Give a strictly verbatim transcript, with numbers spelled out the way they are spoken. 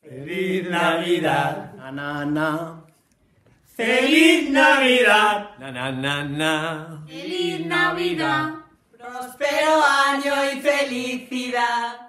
Feliz Navidad. Na, na, na. Feliz Navidad. Na, na, na, na. Feliz Navidad. Próspero año y felicidad.